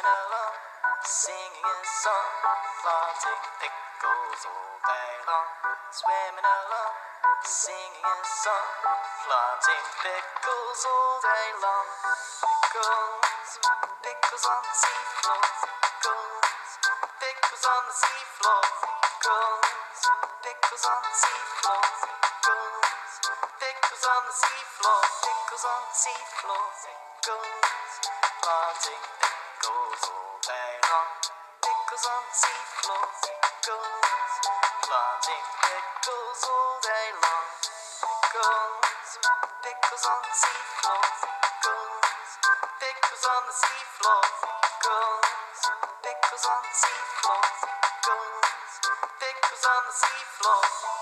along, singing a song, planting pickles all day long. Swimming along, singing a song, planting pickles all day long. Pickles, pickles on the seafloor. Pickles, pickles on the seafloor. Pickles, pickles on the seafloor. Pickles, pickles on the seafloor. Pickles on the seafloor. Pickles, planting pickles all day long. Pickles on the seafloor. Pickles, planting pickles all day long. Pickles, pickles on the seafloor. Pickles, pickles on the seafloor. Pickles, pickles on the seafloor. Pickles, pickles on the seafloor.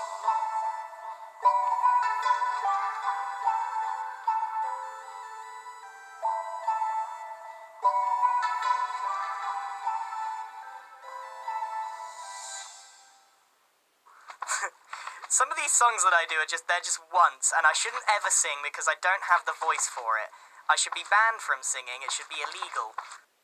Some of these songs that I do they're just once, and I shouldn't ever sing because I don't have the voice for it. I should be banned from singing, it should be illegal.